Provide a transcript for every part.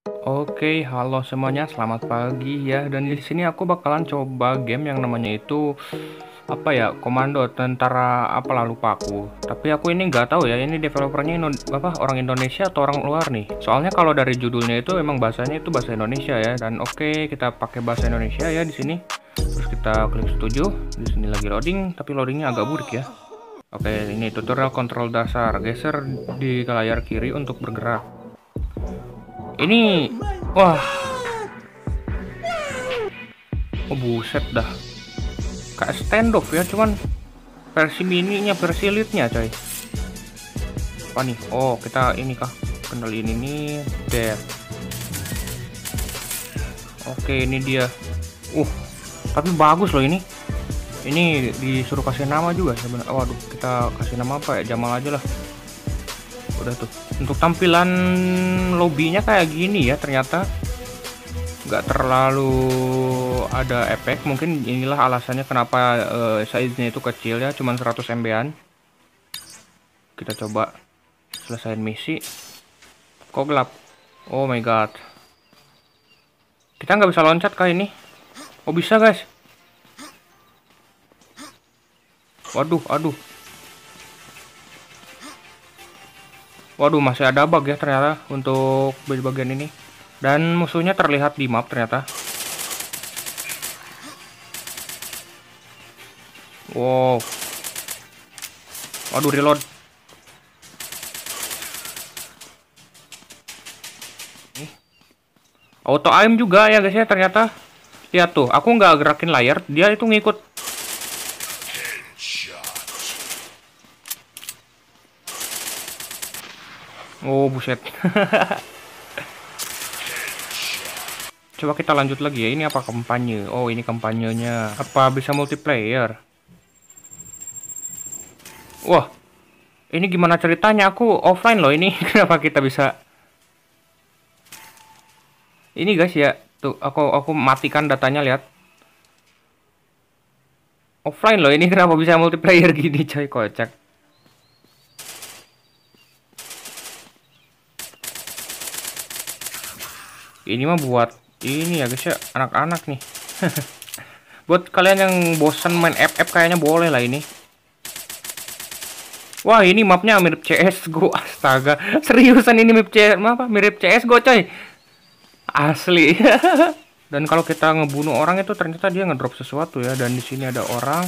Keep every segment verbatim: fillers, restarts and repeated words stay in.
Oke, halo semuanya, selamat pagi ya. Dan di sini aku bakalan coba game yang namanya itu apa ya, Komando Tentara apalah lupa aku. Tapi aku ini nggak tahu ya, ini developernya Indo apa orang Indonesia atau orang luar nih. Soalnya kalau dari judulnya itu emang bahasanya itu bahasa Indonesia ya. Dan oke, kita pakai bahasa Indonesia ya di sini. Terus kita klik setuju. Di sini lagi loading, tapi loadingnya agak buruk ya. Oke, ini tutorial kontrol dasar. Geser di layar kiri untuk bergerak. Ini, wah, oh buset dah. Kayak standoff ya, cuman versi mininya, versi elite-nya coy. Apa nih? Oh, kita ini kah? Kendaliin ini, there. Oke, ini dia. Uh, tapi bagus loh ini. Ini disuruh kasih nama juga sebenarnya. Waduh, kita kasih nama apa ya? Jamal aja lah. Udah tuh. Untuk tampilan lobbynya kayak gini ya ternyata. Nggak terlalu ada efek. Mungkin inilah alasannya kenapa uh, size-nya itu kecil ya, cuman seratus M B-an. Kita coba selesaiin misi. Kok gelap? Oh my god. Kita nggak bisa loncat kah ini? Oh bisa guys. Waduh, aduh. Waduh, masih ada bug ya ternyata untuk bagian ini. Dan musuhnya terlihat di map ternyata. Wow. Waduh, reload. Auto aim juga ya guys ya ternyata. Lihat tuh, aku nggak gerakin layar, dia itu ngikut. Oh buset. Coba kita lanjut lagi ya. Ini apa kampanye? Oh ini kampanyenya. Apa bisa multiplayer? Wah, ini gimana ceritanya? Aku offline loh ini. Kenapa kita bisa? Ini guys ya. Tuh, aku aku matikan datanya lihat. Offline loh ini. Kenapa bisa multiplayer gini coy, kocak. Ini mah buat ini ya guys ya, anak-anak nih. Buat kalian yang bosan main F F kayaknya boleh lah ini. Wah, ini mapnya mirip C S G O. Astaga, seriusan ini mirip C S apa? Mirip C S G O coy. Asli. Dan kalau kita ngebunuh orang itu ternyata dia ngedrop sesuatu ya. Dan di sini ada orang.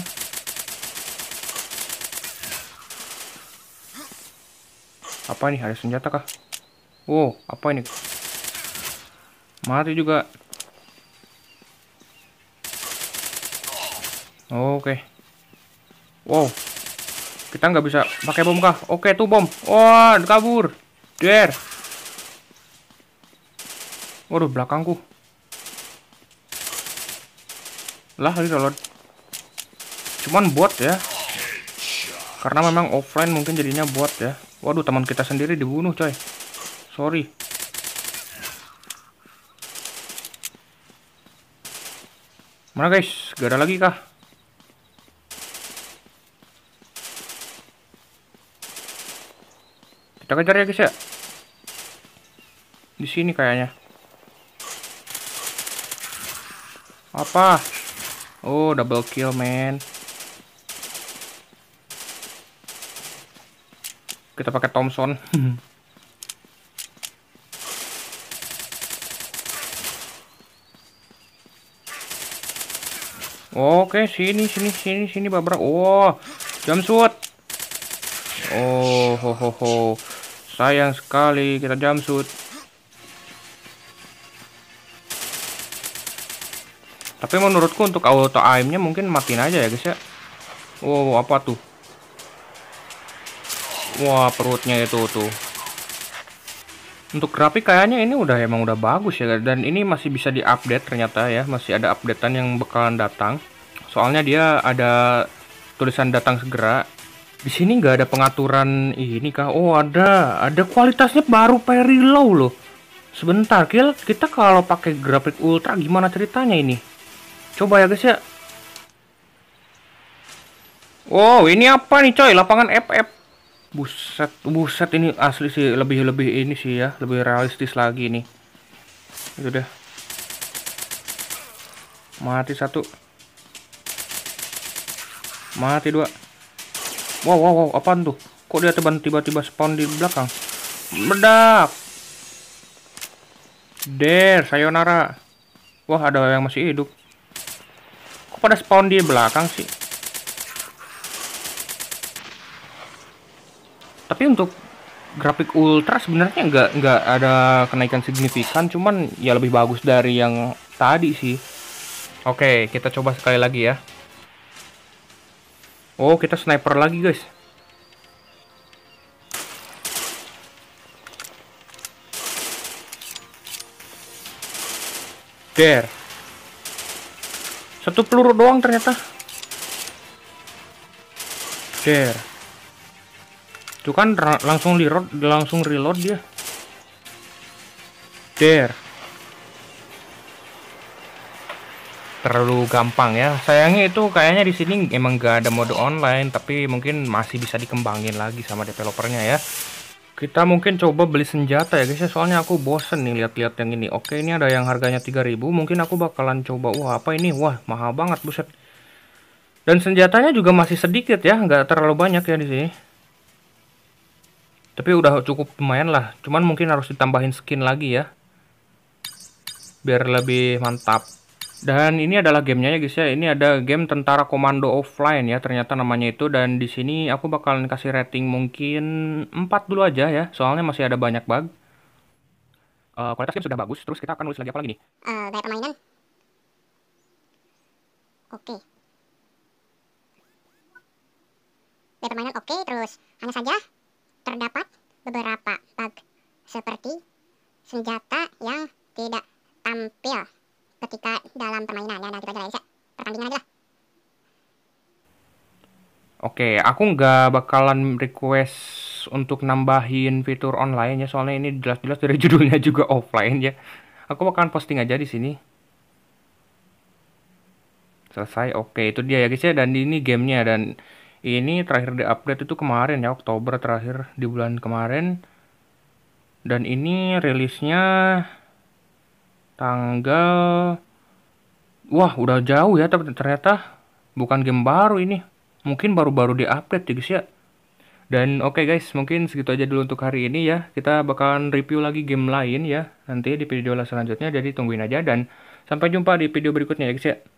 Apa nih? Ada senjata kah? Wow, apa ini? Mati juga. Oke. Wow. Kita nggak bisa pakai bom kah? Oke, tuh bom. Wah, kabur. Der. Waduh, belakangku. Lah, reload. Cuman bot ya. Karena memang offline mungkin jadinya bot ya. Waduh, teman kita sendiri dibunuh, coy. Sorry. Mana guys? Gak ada lagi kah? Kita kejar ya guys ya. Di sini kayaknya. Apa? Oh, double kill, man. Kita pakai Thompson. Oke, sini sini sini sini babrak. Oh, jump shoot. Oh, ho ho ho. Sayang sekali kita jump shoot. Tapi menurutku untuk auto aimnya mungkin matiin aja ya guys ya. Wow, apa tuh? Wah, perutnya itu tuh. Untuk grafik kayaknya ini udah emang udah bagus ya, dan ini masih bisa diupdate ternyata ya, masih ada updatean yang bakalan datang. Soalnya dia ada tulisan datang segera. Di sini nggak ada pengaturan ini kah? Oh ada, ada kualitasnya baru very low loh. Sebentar, kill kita kalau pakai grafik ultra gimana ceritanya ini? Coba ya guys ya. Wow, ini apa nih coy? Lapangan F F. Buset, buset ini asli sih, lebih lebih ini sih ya, lebih realistis lagi nih. Itu deh. Mati satu. Mati dua. Wow, wow, wow, apaan tuh? Kok dia tiba-tiba spawn di belakang? Meledak. Der, sayonara. Wah, ada yang masih hidup. Kok pada spawn di belakang sih? Tapi untuk grafik ultra sebenarnya nggak nggak ada kenaikan signifikan, cuman ya lebih bagus dari yang tadi sih. Oke, kita coba sekali lagi ya. Oh, kita sniper lagi guys. Der. Satu peluru doang ternyata. Der. Itu kan langsung reload, langsung reload dia. Der. Terlalu gampang ya. Sayangnya itu kayaknya di sini emang gak ada mode online, tapi mungkin masih bisa dikembangin lagi sama developernya ya. Kita mungkin coba beli senjata ya guys ya, soalnya aku bosen nih lihat-lihat yang ini. Oke, ini ada yang harganya tiga ribu, mungkin aku bakalan coba. Wah, apa ini? Wah, mahal banget, buset. Dan senjatanya juga masih sedikit ya, nggak terlalu banyak ya di sini. Tapi udah cukup lumayan lah, cuman mungkin harus ditambahin skin lagi ya, biar lebih mantap. Dan ini adalah gamenya ya guys ya. Ini ada game Tentara Komando Offline ya ternyata namanya itu. Dan di sini aku bakalan kasih rating mungkin empat dulu aja ya, soalnya masih ada banyak bug. Uh, kualitas game sudah bagus. Terus kita akan nulis lagi apa lagi nih? Uh, gaya permainan. Oke. Gaya permainan oke. Terus hanya saja terdapat beberapa bug seperti senjata yang tidak tampil ketika dalam permainan ya. Nah, kita aja pertandingan aja lah. Oke, aku nggak bakalan request untuk nambahin fitur online ya, soalnya ini jelas-jelas dari judulnya juga offline ya. Aku bakalan posting aja di sini. Selesai. Oke, itu dia ya guys ya. Dan ini gamenya, dan ini terakhir di-update itu kemarin ya, Oktober terakhir di bulan kemarin. Dan ini rilisnya tanggal... Wah, udah jauh ya, tapi ternyata bukan game baru ini. Mungkin baru-baru di-update ya guys ya. Dan oke okay guys, mungkin segitu aja dulu untuk hari ini ya. Kita bakalan review lagi game lain ya nanti di video selanjutnya. Jadi tungguin aja, dan sampai jumpa di video berikutnya ya guys ya.